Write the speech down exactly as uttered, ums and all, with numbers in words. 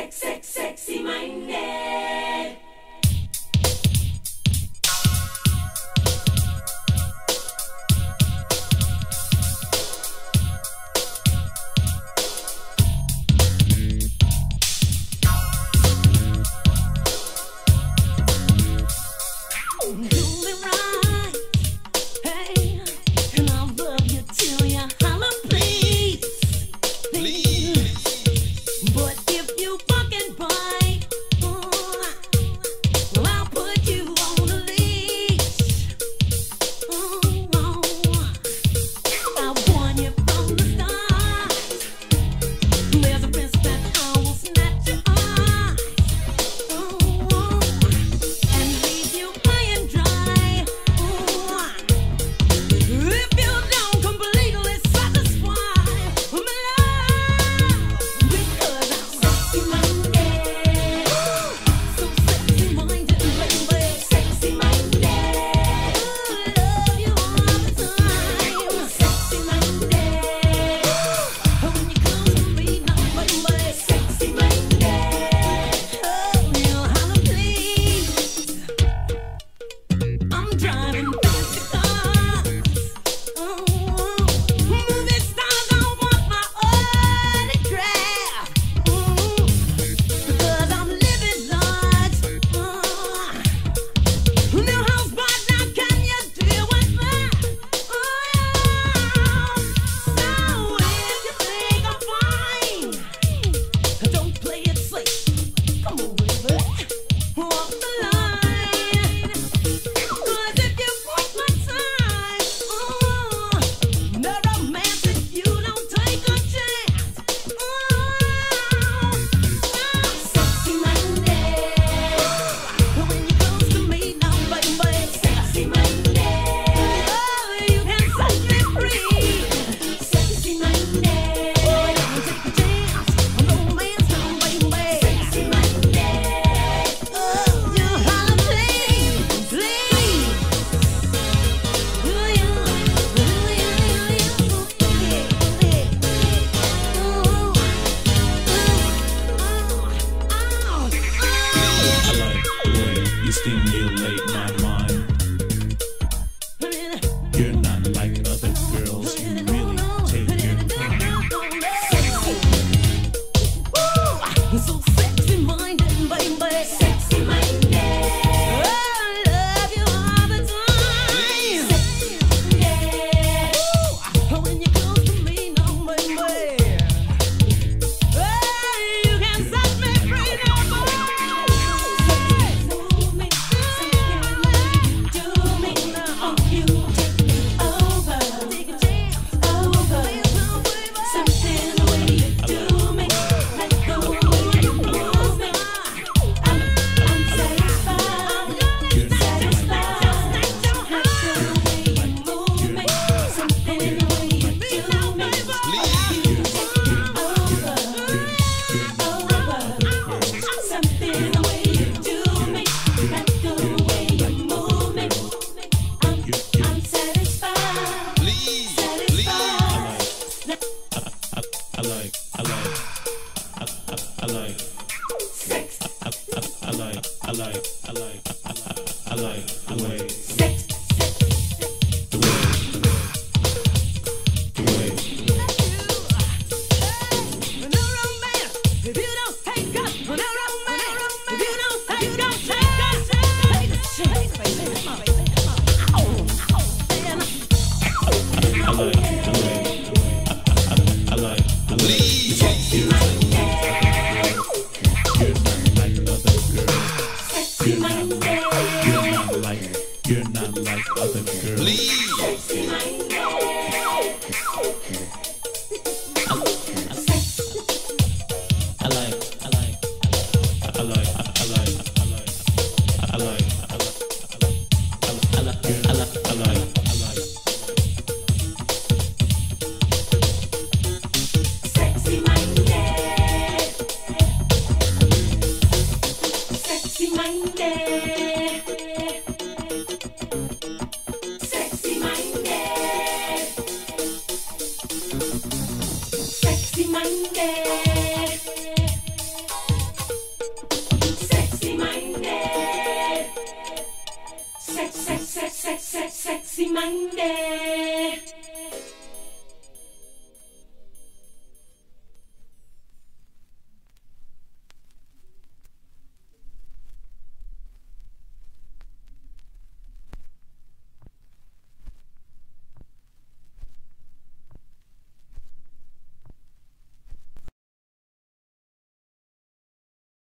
sex, sex, sexy minded. Stimulate my mind. You're not like other girls. You really take your time. So sexy minded, baby. Sexy minded. I love you all the time. Sexy, yeah. Ooh, when you close to me, no, baby. Hey, you can set me free, no more. I like, I like, I, I, I like the way, Sex, sex, the way, the way. No romance if you don't take us. No romance if you don't take us. Take us, take us, take us, baby. Come on, baby. Ow, ow, I like the way, I, I, I like the way. sexy minded. You're not like other girls. Sexy minded. minded.